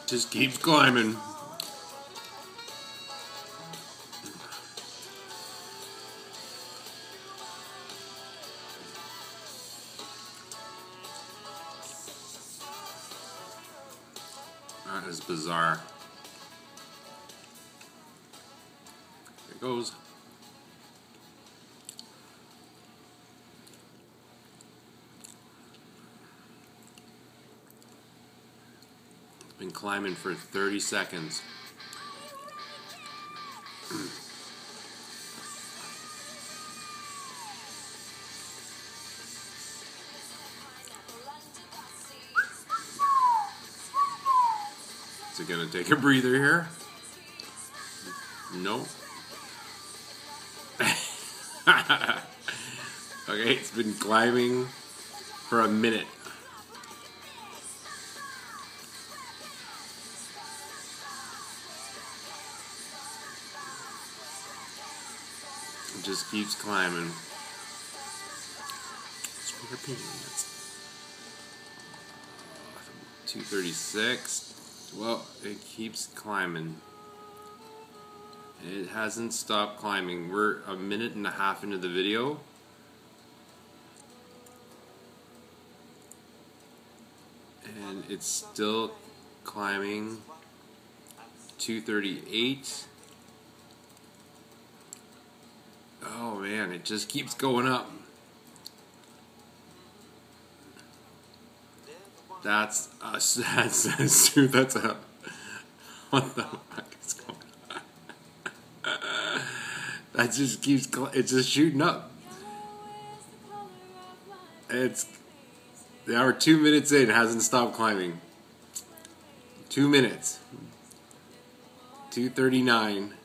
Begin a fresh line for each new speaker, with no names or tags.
Just keeps climbing. That is bizarre. There it goes. Been climbing for 30 seconds. Is it gonna take a breather here? No. Okay, it's been climbing for a minute. It just keeps climbing. SquarePants. 236. Well, it keeps climbing. It hasn't stopped climbing. We're a minute and a half into the video. And it's still climbing. 238. Oh man, it just keeps going up. That's a what the fuck is going on? That just keeps, it's just shooting up. It's, now we're 2 minutes in, it hasn't stopped climbing. 2 minutes. 2:39.